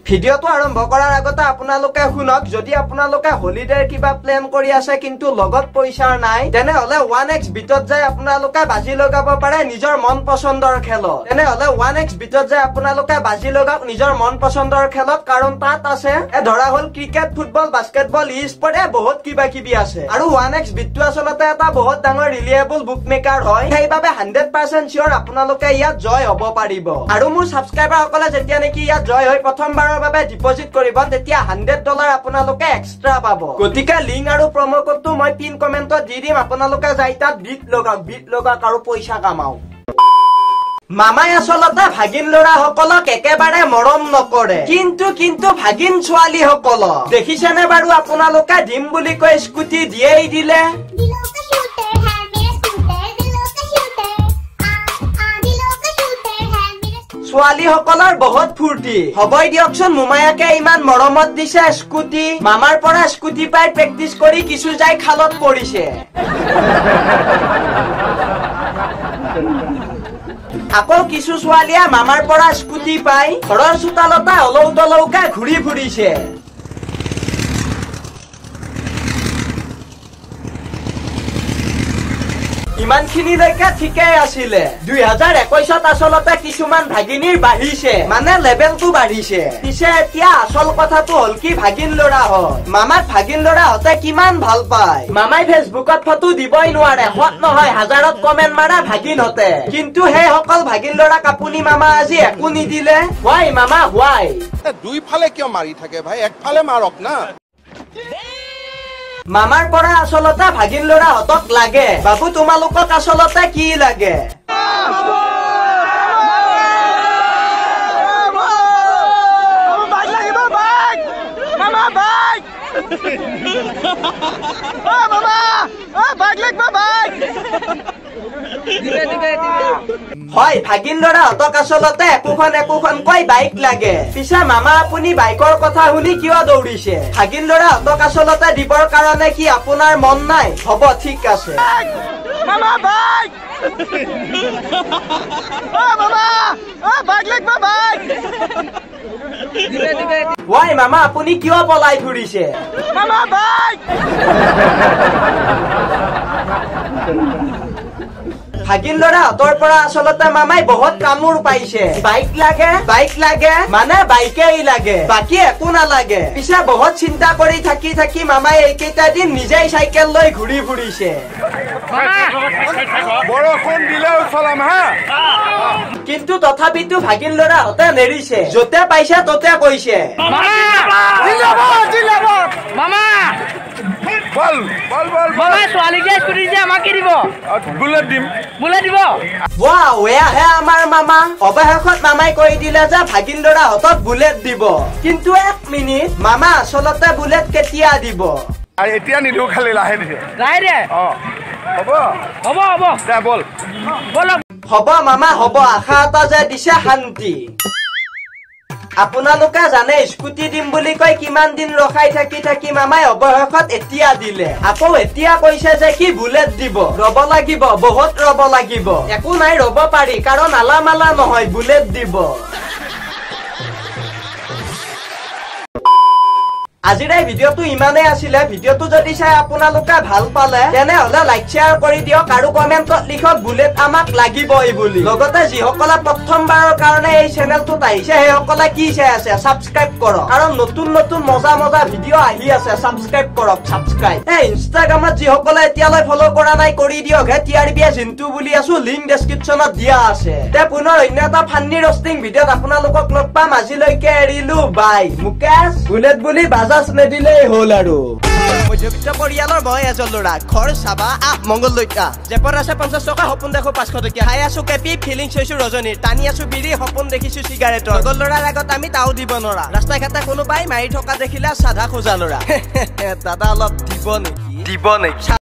ভিডিওটো আৰম্ভ কৰাৰ আগতে আপোনালোকে শুনক যদি আপোনালোকে হলিডেৰ কিবা প্ল্যান কৰি আছে কিন্তু লগত পইচা নাই তেনে হলে 1x বিটত যাই আপোনালোকে বাজি লগাব পাৰে নিজৰ মন পছন্দৰ খেলত তেনে হলে 1x বিটত যাই আপোনালোকে বাজি লগাওক নিজৰ মন পছন্দৰ খেলত কাৰণ তাত আছে ধৰা হল ক্ৰিকেট ফুটবল বাস্কেটবল ই-স্পৰ্ট বহুত কিবা কিবি আছে আৰু 1x বিটটো আসলতে এটা বহুত ডাঙৰ ৰিলিয়েবল বুকমেকাৰ হয় সেইবাবে 100% শিওৰ আপোনালোকে ইয়াত জয় হ'ব পাৰিব আৰু মোৰ সাবস্ক্ৰাইবাৰ সকলে যেতিয়া নেকি ইয়াত জয় হৈ প্ৰথমবাৰৰ বাবে ডিপোজিট কৰিব তেতিয়া $100 আপোনালোকে এক্সট্ৰা পাব গতিকে লিংক আৰু প্ৰমো কোডটো মই পিন কমেন্টত দি দিম আপোনালোকে যাই তাত বিট লগাওক আৰু পইচা কামাওক মামাই আসলতে ভাগিন লৰা সকলক একেবাৰে মৰম নকৰে কিন্তু ভাগিন ছোৱালী সকলক দেখিছেনে বাৰু আপোনালোকে দিম বুলি কৈ স্কুটি দিয়েই দিলে ছোৱালী সকলৰ বহুত ফূৰ্তি হবই দিয়কচোন মোমায়াকে ইমান মৰমত দিছে স্কুটি মামাৰ পৰা স্কুটি পাই প্ৰেক্টিচ কৰি কিছু যাই খালত পৰিছে আকৌ কিছু ছোৱালীয়ে মামাৰ পৰা স্কুটি পাই ঘৰৰ চোতালতে অলৌ তলৌকে ঘূৰি ফুৰিছে ইমানখিনিলৈকে ঠিকেই আছিলে 2021ত আসলতে কিছুমান ভাগিনীৰ বাঢ়িছে মানে লেভেলটো বাঢ়িছে পিছে এতিয়া আসল কথাটো হল কি ভাগিন লৰা হয় মামাক ভাগিন লৰা হতে কিমান ভাল পায় মামাই ফেচবুকত ফটো দিবই নোৱাৰে হত নহয় হাজাৰত কমেন্ট মাৰা ভাগিন হতে কিন্তু সেই সকল ভাগিন লৰা কাপুনি মামা আজি একো নিদিলে হোৱাই মামা হোৱাই দুইফালে কিয় মাৰি থাকে ভাই একফালে মাৰক না মামাৰ পৰা আসলতে ভাগিন লৰা হতক লাগে বাবু তোমালোকক আসলতে কি লাগে হয় ভাগিন লৰা হতক আসলতে একোখন কৈ বাইক লাগে পিছে মামা আপুনি বাইকৰ কথা শুনি কিয় দৌৰিছে ভাগিন লৰা হতক আসলতে দিবৰ কাৰণে কি আপোনাৰ মন নাই হ'ব ঠিক আছে মামা বাইক ওয়াই মামা আপুনি কিয় পলাই ফুৰিছে মামা বাইক ভাগিন লৰা হতৰ পৰা আসলতে মামাই বহুত কামোৰ পাইছে বাইক লাগে মানে বাইকেই লাগে বাকি একো নালাগে পিছে বহুত চিন্তা কৰি থাকি মামাই এইকেইটা দিন নিজেই চাইকেল লৈ ঘূৰি ফুৰিছে বৰষুণ দিলেও চলাম হা কিন্তু তথাপিতো ভাগিন লৰা হতে নেৰিছে যতে পাইছে ততে কৈছে মামা বল মামা ছোৱালীকে স্কুটি যে আমাকে দিব বুলেট দিব ওয়াও এয়া হে আমাৰ মামা অৱশেষত মামাই কৈ দিলে যে ভাগিন লৰা হতক বুলেট দিব কিন্তু এক মিনিট মামা আসলতে বুলেট কেতিয়া দিব আৰু এতিয়া নিদো খালি লাহে দে হ'ব দে বল হ'ব মামা হ'ব আশা এটা যে দিছে শান্তি আপোনালোকে জানে স্কুটি দিম বুলি কৈ কিমান দিন ৰখাই থাকি মামাই অৱশেষত এতিয়া দিলে আকৌ এতিয়া কৈছে যে কি বুলেট দিব ৰব লাগিব বহুত ৰব লাগিব একো নাই ৰব পাৰি কাৰণ আলামালা নহয় বুলেট দিব আজিৰ এই ভিডিওটো ইমানেই আছিলে ভিডিওটো যদি চাই আপোনালোকে ভাল পালে তেনে হলে লাইক শেয়াৰ কৰি দিয়ক আৰু কমেন্টত লিখক বুলেট আমাক লাগিবই বুলি লগতে যিসকলে প্ৰথমবাৰৰ কাৰণে এই চেনেলটোত আহিছে সেইসকলে কি চাই আছে সাবস্ক্ৰাইব কৰক কাৰণ নতুন মজা ভিডিও আহি আছে সাবস্ক্ৰাইব কৰক এই ইনষ্টাগ্ৰামত যিসকলে এতিয়ালৈ ফলো কৰা নাই কৰি দিয়ক হে টিআৰবিএ জিন্তু বুলি আছো লিংক ডেসক্ৰিপচনত দিয়া আছে তে পুনৰ অন্য এটা ফান্নি ৰষ্টিং ভিডিওত আপোনালোকক লগ পাম আজিলৈকে এৰিলো বাই মুকেশ বুলেট বুলি বাজা নেদিলেই হল আৰু মধ্যবিত্ত পৰিয়ালৰ মই এজন ল'ৰা ঘৰ চাবা মংগলদৈতা জেপৰ আছে 50 টকা সপোন দেখো 500 টকা খাই আছো কেপি ফিলিংছ হৈছো ৰজনীৰ টানি আছো বিৰি সপোন দেখিছো সিগাৰেটৰ লগৰ ল'ৰাৰ আগত আমি তাও দিব নৰা ৰাস্তাই ঘাটে কোনোবাই মাৰি থকা দেখিলা সাধা খোজা ল'ৰা দাদা অলপ দিব নেকি